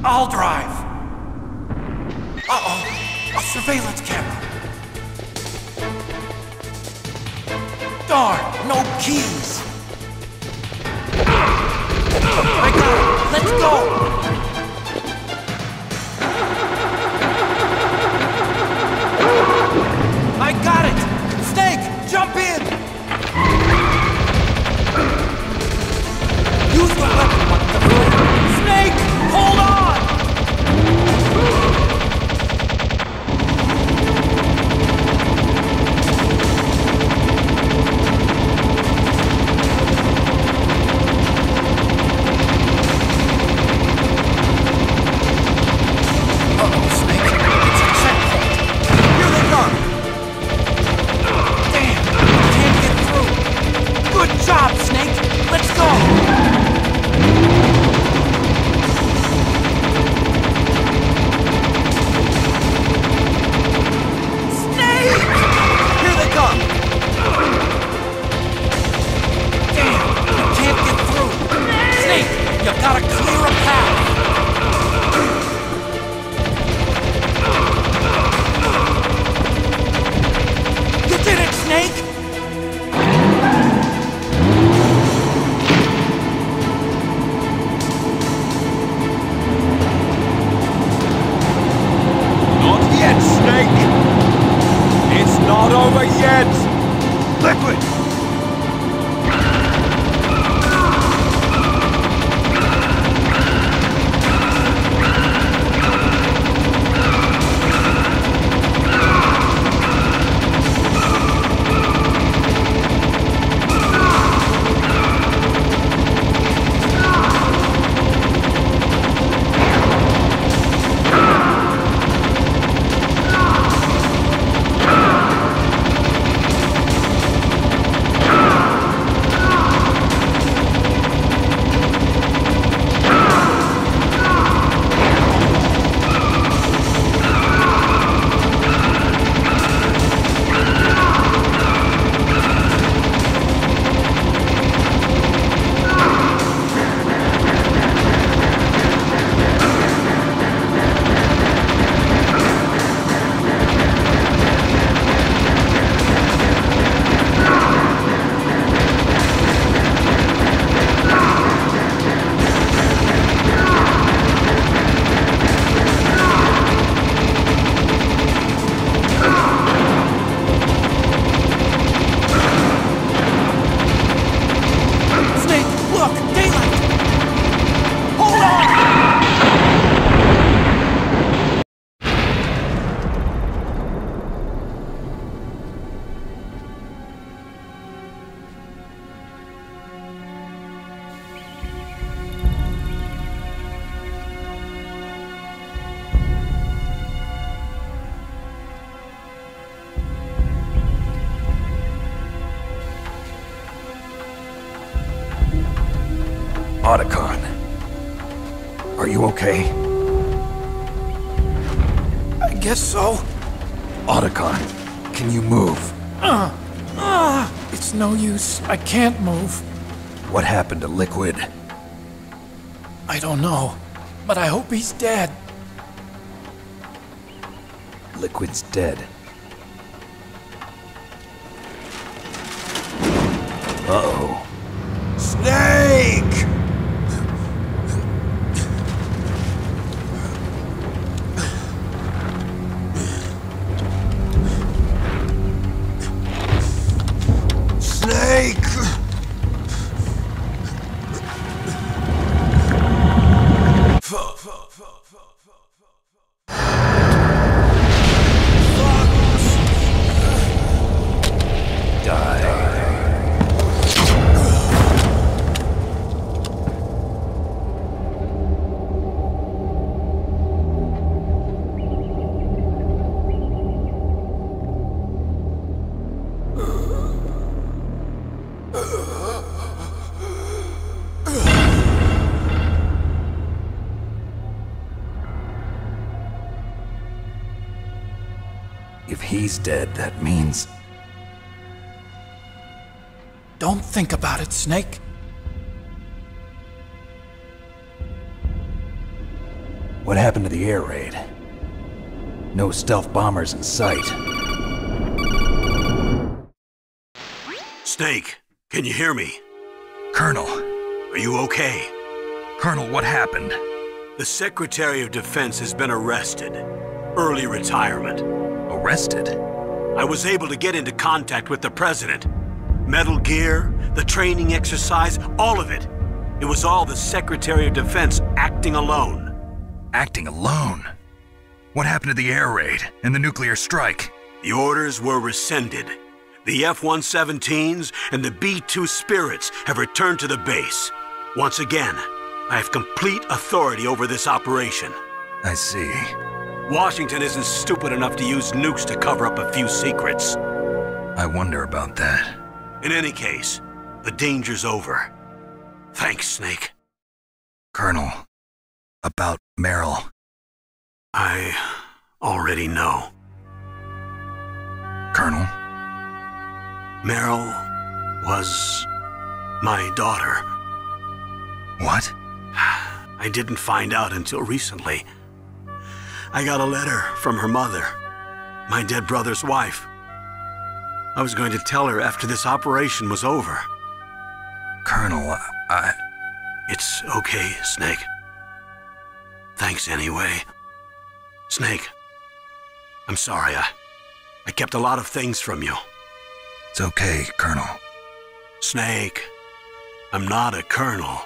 I'll drive. Uh-oh, a surveillance camera. Darn, no keys. I got it, let's go. I got it! Snake, jump in! Use the weapon! Snake, hold on! Uh-oh, Snake. It's a checkpoint. Here they come! Damn! Can't get through! Good job, Snake! Let's go! You gotta clear a path! You did it, Snake! Not yet, Snake! It's not over yet! Liquid! Otacon, are you okay? I guess so. Otacon, can you move? It's no use. I can't move. What happened to Liquid? I don't know, but I hope he's dead. Liquid's dead. Uh-oh. Snake! Snake! If he's dead, that means... Don't think about it, Snake. What happened to the air raid? No stealth bombers in sight. Snake, can you hear me? Colonel. Are you okay? Colonel, what happened? The Secretary of Defense has been arrested. Early retirement. Arrested? I was able to get into contact with the President. Metal Gear, the training exercise, all of it. It was all the Secretary of Defense acting alone. Acting alone? What happened to the air raid and the nuclear strike? The orders were rescinded. The F-117s and the B-2 Spirits have returned to the base. Once again, I have complete authority over this operation. I see. Washington isn't stupid enough to use nukes to cover up a few secrets. I wonder about that. In any case, the danger's over. Thanks, Snake. Colonel, about Meryl. I already know. Colonel? Meryl was my daughter. What? I didn't find out until recently. I got a letter from her mother, my dead brother's wife. I was going to tell her after this operation was over. Colonel, It's okay, Snake. Thanks anyway. Snake, I'm sorry. I kept a lot of things from you. It's okay, Colonel. Snake, I'm not a colonel.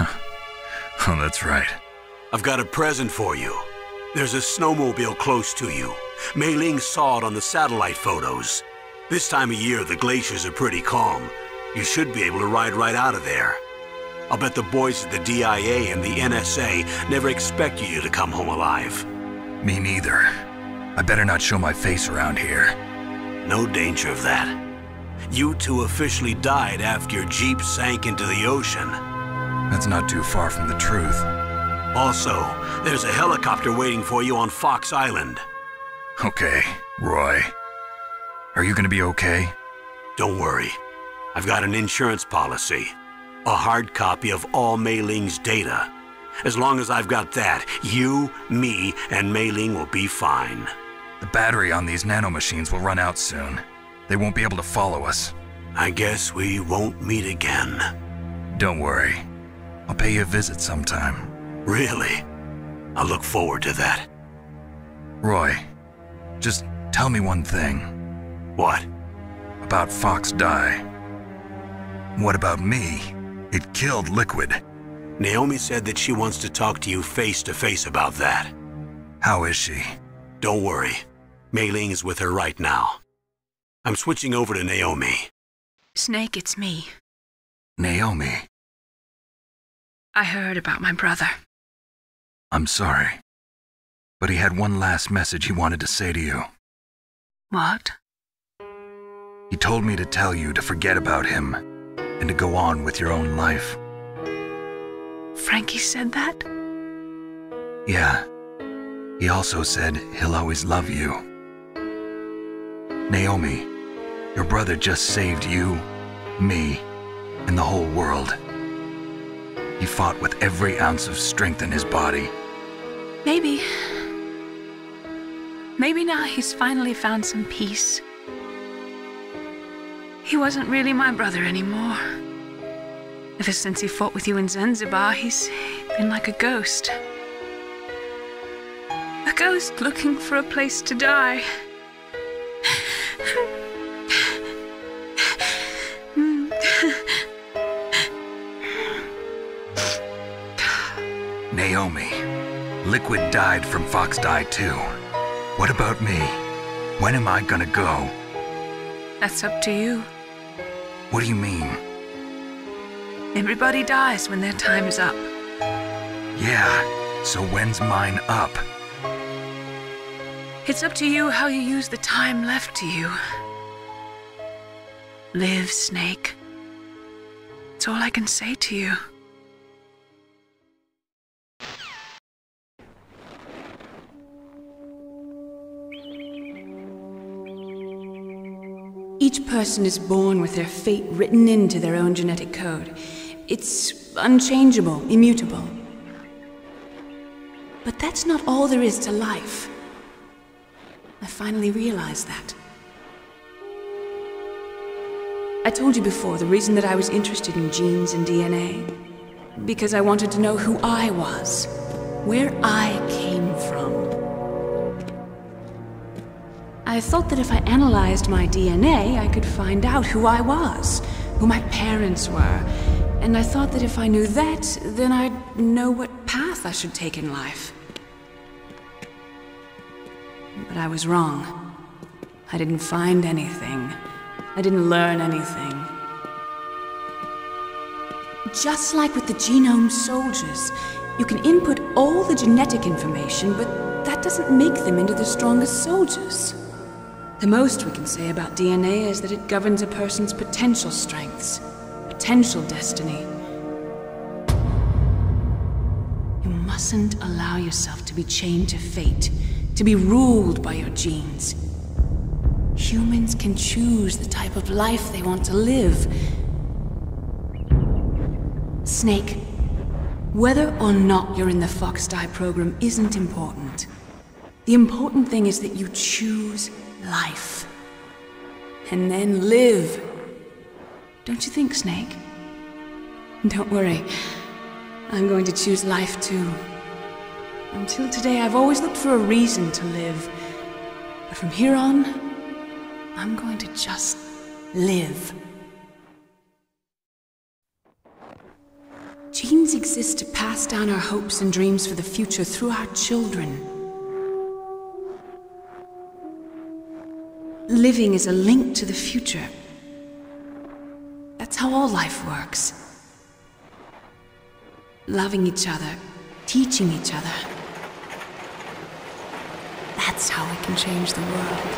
Oh, that's right. I've got a present for you. There's a snowmobile close to you. Mei Ling saw it on the satellite photos. This time of year, the glaciers are pretty calm. You should be able to ride right out of there. I'll bet the boys at the DIA and the NSA never expected you to come home alive. Me neither. I better not show my face around here. No danger of that. You two officially died after your Jeep sank into the ocean. That's not too far from the truth. Also, there's a helicopter waiting for you on Fox Island. Okay, Roy. Are you gonna be okay? Don't worry. I've got an insurance policy. A hard copy of all Mei Ling's data. As long as I've got that, you, me, and Mei Ling will be fine. The battery on these nanomachines will run out soon. They won't be able to follow us. I guess we won't meet again. Don't worry. I'll pay you a visit sometime. Really? I look forward to that. Roy, just tell me one thing. What? About Fox Die. What about me? It killed Liquid. Naomi said that she wants to talk to you face to face about that. How is she? Don't worry. Mei Ling is with her right now. I'm switching over to Naomi. Snake, it's me. Naomi. I heard about my brother. I'm sorry. But he had one last message he wanted to say to you. What? He told me to tell you to forget about him and to go on with your own life. Frankie said that? Yeah. He also said he'll always love you. Naomi, your brother just saved you, me, and the whole world. He fought with every ounce of strength in his body. Maybe. Maybe now he's finally found some peace. He wasn't really my brother anymore. Ever since he fought with you in Zanzibar, he's been like a ghost. A ghost looking for a place to die. Naomi, Liquid died from Fox Die too. What about me? When am I gonna go? That's up to you. What do you mean? Everybody dies when their time is up. Yeah, so when's mine up? It's up to you how you use the time left to you. Live, Snake. That's all I can say to you. Each person is born with their fate written into their own genetic code. It's unchangeable, immutable. But that's not all there is to life. I finally realized that. I told you before the reason that I was interested in genes and DNA. Because I wanted to know who I was, where I came from. I thought that if I analyzed my DNA, I could find out who I was, who my parents were, and I thought that if I knew that, then I'd know what path I should take in life. But I was wrong. I didn't find anything. I didn't learn anything. Just like with the genome soldiers, you can input all the genetic information, but that doesn't make them into the strongest soldiers. The most we can say about DNA is that it governs a person's potential strengths, potential destiny. You mustn't allow yourself to be chained to fate, to be ruled by your genes. Humans can choose the type of life they want to live. Snake, whether or not you're in the Fox-Die program isn't important. The important thing is that you choose life. And then live. Don't you think, Snake? Don't worry. I'm going to choose life too. Until today, I've always looked for a reason to live. But from here on, I'm going to just live. Genes exist to pass down our hopes and dreams for the future through our children. Living is a link to the future. That's how all life works. Loving each other, teaching each other. That's how we can change the world.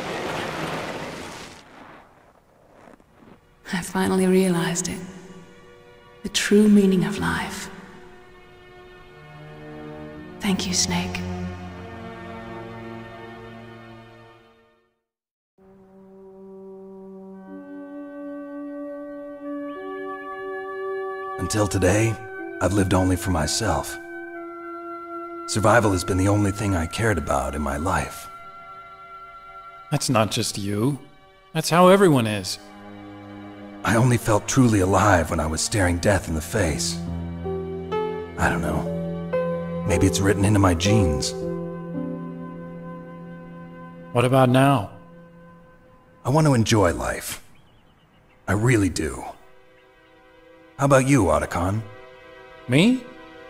I finally realized it. The true meaning of life. Thank you, Snake. Until today, I've lived only for myself. Survival has been the only thing I cared about in my life. That's not just you. That's how everyone is. I only felt truly alive when I was staring death in the face. I don't know. Maybe it's written into my genes. What about now? I want to enjoy life. I really do. How about you, Otacon? Me?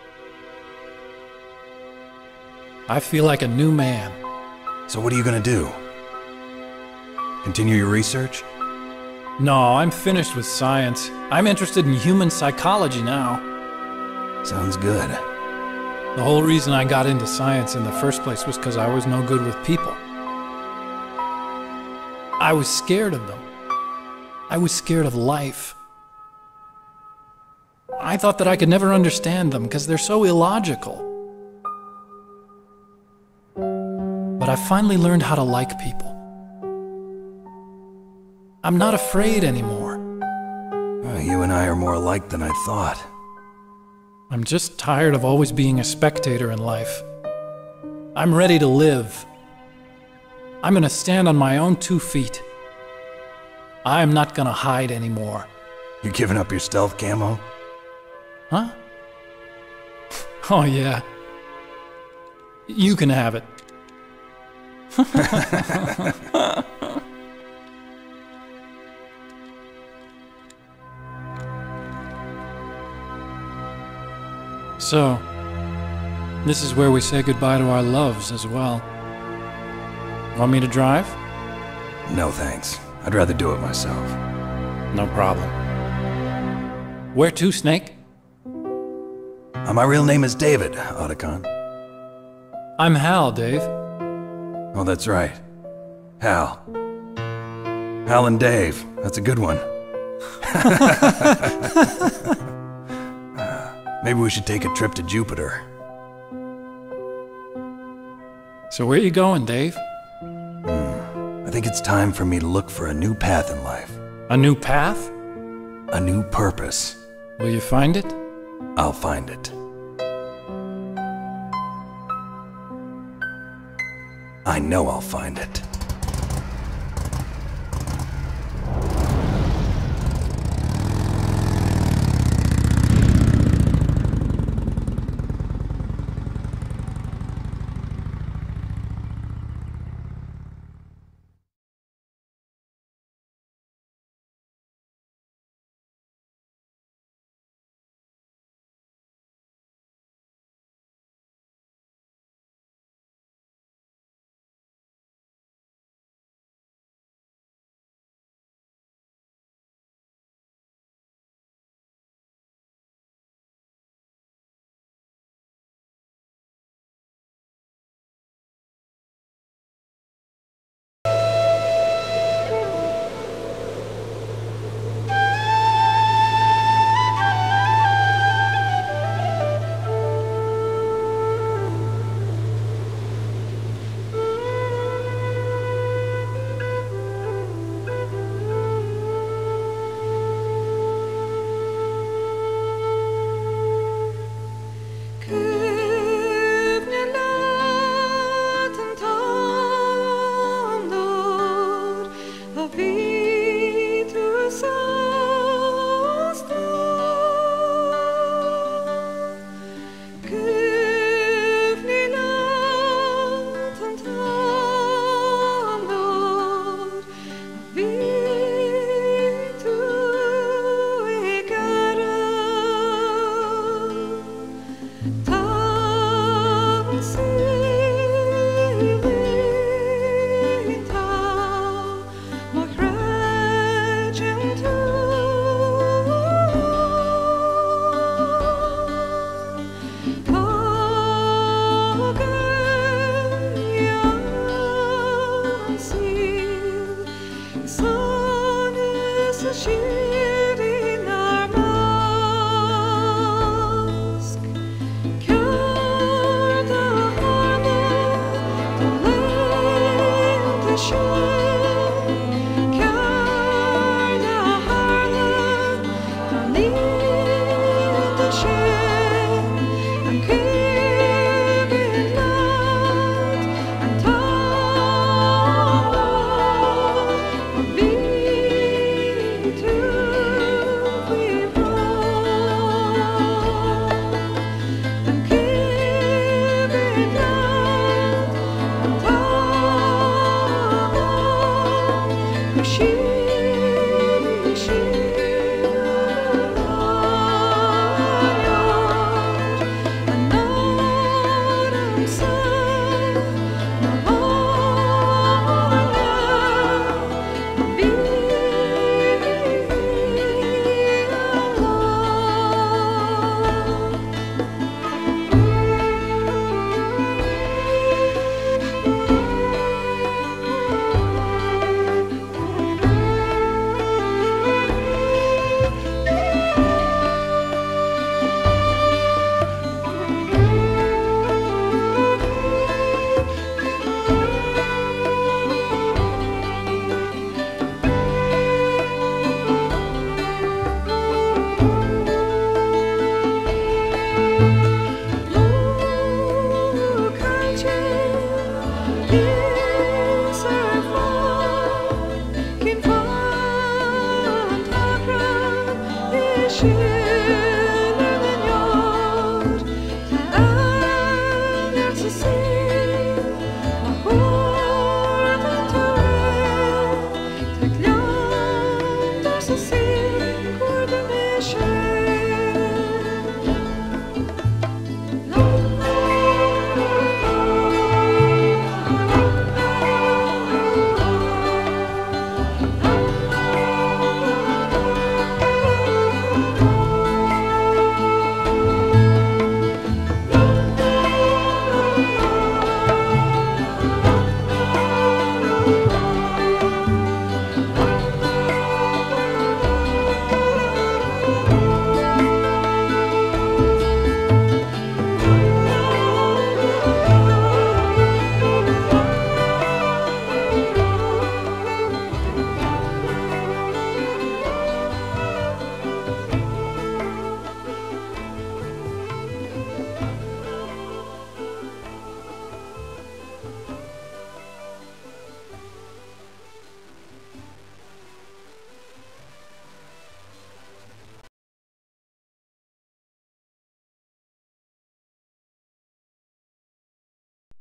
I feel like a new man. So what are you gonna do? Continue your research? No, I'm finished with science. I'm interested in human psychology now. Sounds good. The whole reason I got into science in the first place was because I was no good with people. I was scared of them. I was scared of life. I thought that I could never understand them because they're so illogical. But I finally learned how to like people. I'm not afraid anymore. You and I are more alike than I thought. I'm just tired of always being a spectator in life. I'm ready to live. I'm gonna stand on my own 2 feet. I'm not gonna hide anymore. You giving up your stealth camo? Huh? Oh yeah. You can have it. So, this is where we say goodbye to our loves as well. Want me to drive? No thanks. I'd rather do it myself. No problem. Where to, Snake? My real name is David, Otacon. I'm Hal, Dave. Oh, that's right. Hal. Hal and Dave. That's a good one. Maybe we should take a trip to Jupiter. So where you going, Dave? I think it's time for me to look for a new path in life. A new path? A new purpose. Will you find it? I'll find it. I know I'll find it.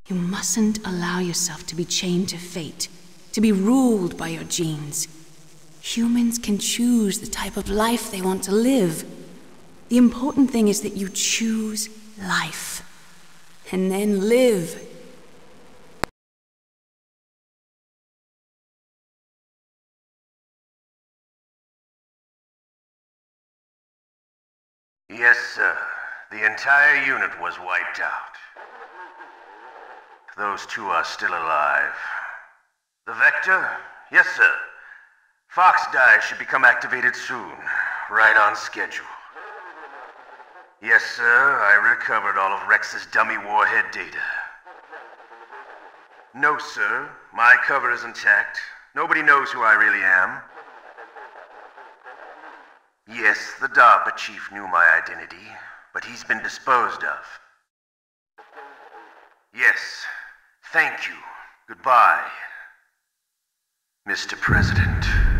You mustn't allow yourself to be chained to fate, to be ruled by your genes. Humans can choose the type of life they want to live. The important thing is that you choose life. And then live. Yes, sir. The entire unit was wiped out. Those two are still alive. The Vector? Yes, sir. Fox Die should become activated soon. Right on schedule. Yes, sir. I recovered all of Rex's dummy warhead data. No, sir. My cover is intact. Nobody knows who I really am. Yes, the DARPA chief knew my identity, but he's been disposed of. Yes. Thank you. Goodbye, Mr. President.